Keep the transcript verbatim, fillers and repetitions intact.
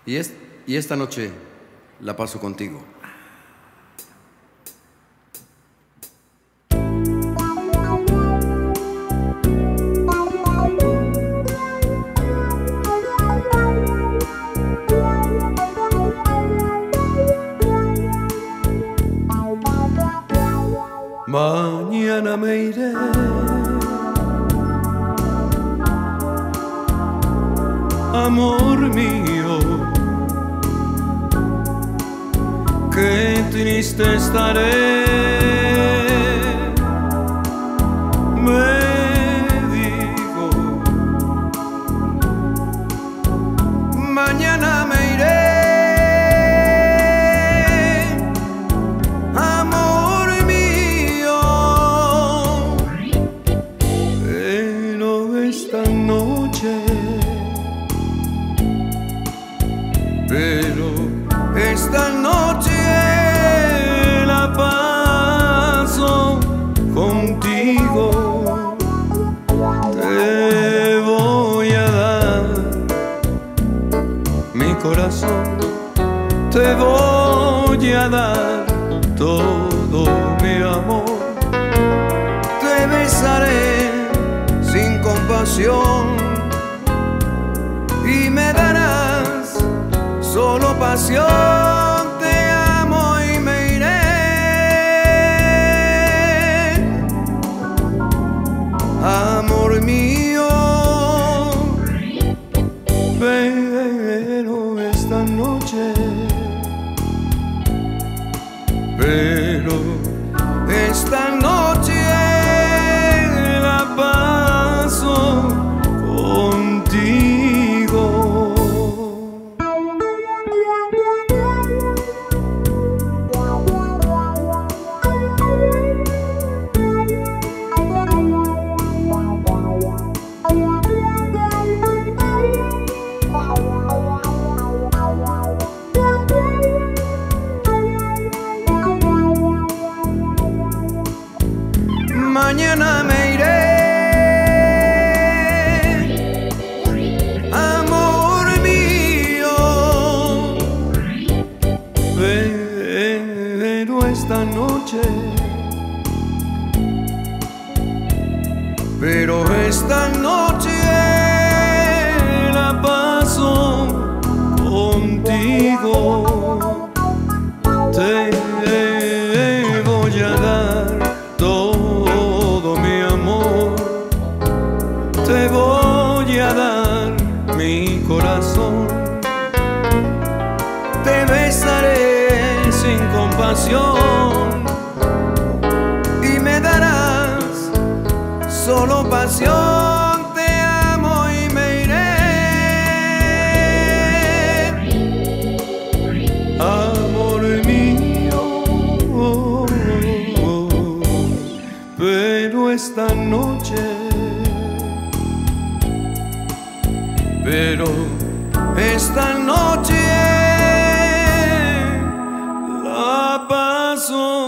Y, es, y esta noche la paso contigo. Mañana me iré, amor mío, qué triste estaré, me digo, mañana me iré. Pero esta noche la paso contigo. Te voy a dar mi corazón, te voy a dar todo mi amor. Te besaré sin compasión y me darás solo pasión. Te amo y me iré, amor mío. Pero esta noche, pero esta noche la paso contigo. Mañana me iré, amor mío, pero esta noche, pero esta noche la paso contigo. Te voy a dar todo mi amor, te voy a dar mi corazón. Te besaré sin compasión y me darás solo pasión. Te amo y me iré, amor mío. Pero esta noche, pero esta noche la paso